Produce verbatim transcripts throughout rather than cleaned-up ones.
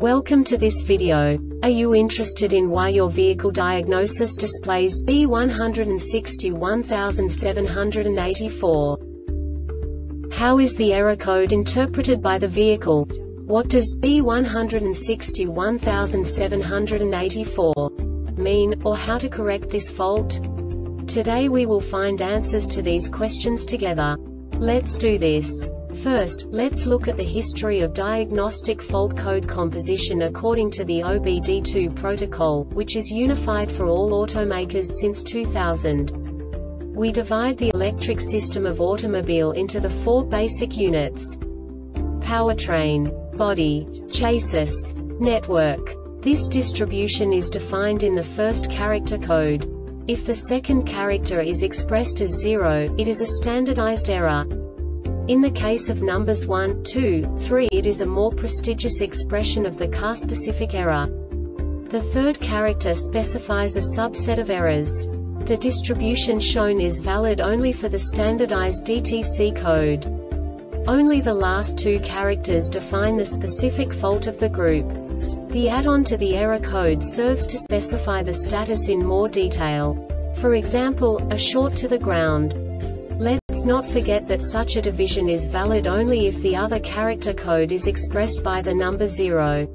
Welcome to this video. Are you interested in why your vehicle diagnosis displays B one six one seven eight four? How is the error code interpreted by the vehicle? What does B one six one seven eight four mean, or how to correct this fault? Today we will find answers to these questions together. Let's do this. First, let's look at the history of diagnostic fault code composition according to the O B D two protocol, which is unified for all automakers since two thousand. We divide the electric system of automobile into the four basic units: powertrain, body, chassis, network. This distribution is defined in the first character code. If the second character is expressed as zero, it is a standardized error. In the case of numbers one, two, three, it is a more prestigious expression of the car-specific error. The third character specifies a subset of errors. The distribution shown is valid only for the standardized D T C code. Only the last two characters define the specific fault of the group. The add-on to the error code serves to specify the status in more detail. For example, a short to the ground. Let's not forget that such a division is valid only if the other character code is expressed by the number zero.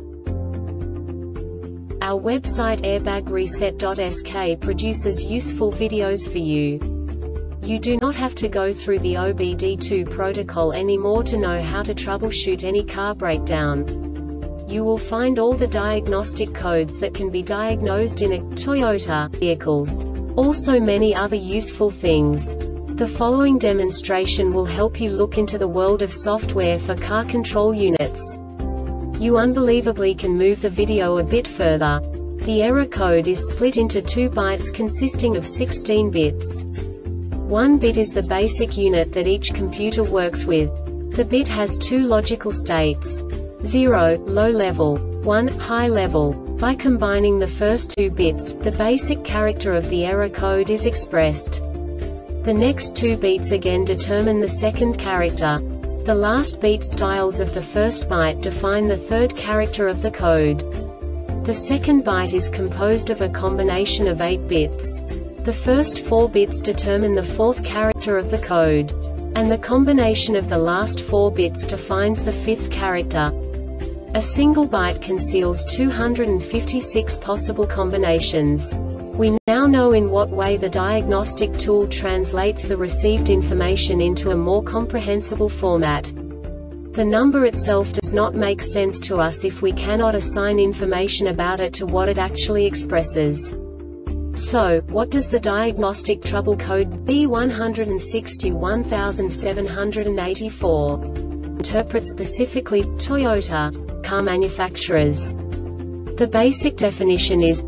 Our website airbag reset dot S K produces useful videos for you. You do not have to go through the O B D two protocol anymore to know how to troubleshoot any car breakdown. You will find all the diagnostic codes that can be diagnosed in a Toyota vehicles. Also many other useful things. The following demonstration will help you look into the world of software for car control units. You unbelievably can move the video a bit further. The error code is split into two bytes consisting of sixteen bits. One bit is the basic unit that each computer works with. The bit has two logical states: zero, low level, one, high level. By combining the first two bits, the basic character of the error code is expressed. The next two beats again determine the second character. The last beat styles of the first byte define the third character of the code. The second byte is composed of a combination of eight bits. The first four bits determine the fourth character of the code. And the combination of the last four bits defines the fifth character. A single byte conceals two hundred fifty-six possible combinations. We now know in what way the diagnostic tool translates the received information into a more comprehensible format. The number itself does not make sense to us if we cannot assign information about it to what it actually expresses. So, what does the diagnostic trouble code B one six one seven eight four interpret specifically for Toyota car manufacturers? The basic definition is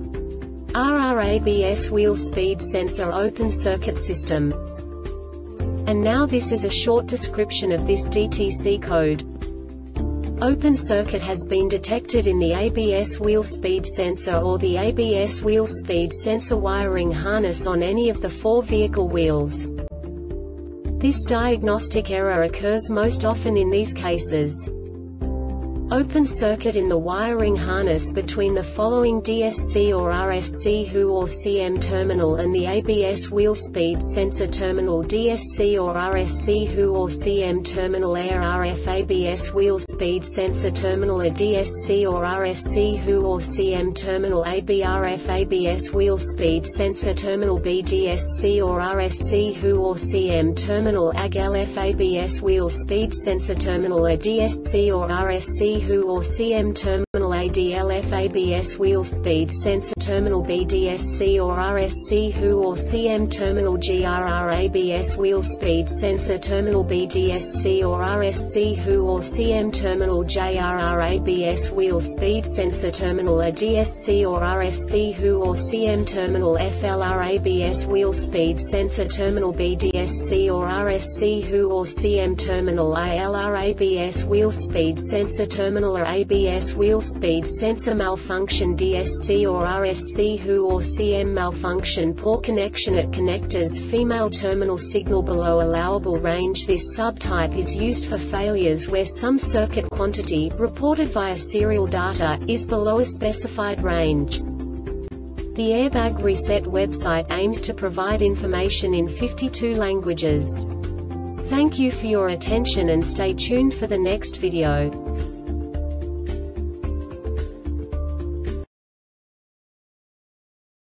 R R A B S wheel speed sensor open circuit system. And now this is a short description of this D T C code. Open circuit has been detected in the A B S wheel speed sensor or the A B S wheel speed sensor wiring harness on any of the four vehicle wheels. This diagnostic error occurs most often in these cases: open circuit in the wiring harness between the following D S C or R S C W H or C M terminal and the A B S wheel speed sensor terminal. D S C or R S C W H or C M terminal A R F A B S wheel speed sensor terminal A D S C or R S C W H or C M terminal A B R F A B S wheel speed sensor terminal B D S C or R S C W H or C M terminal A G L F A B S wheel speed sensor terminal A D S C or R S C W H or C M terminal A D L F A B S wheel speed sensor terminal B D S C or R S C W H or C M terminal G R R A B S wheel speed sensor terminal B D S C or R S C W H or C M terminal J R R A B S wheel speed sensor terminal A D S C or R S C W H or C M terminal F L R A B S wheel speed sensor terminal B D S C or R S C W H or C M terminal A L R A B S wheel speed sensor terminal A B S wheel speed speed sensor malfunction D S C or R S C W H or C M malfunction poor connection at connectors female terminal signal below allowable range. This subtype is used for failures where some circuit quantity, reported via serial data, is below a specified range. The Airbag Reset website aims to provide information in fifty-two languages. Thank you for your attention and stay tuned for the next video.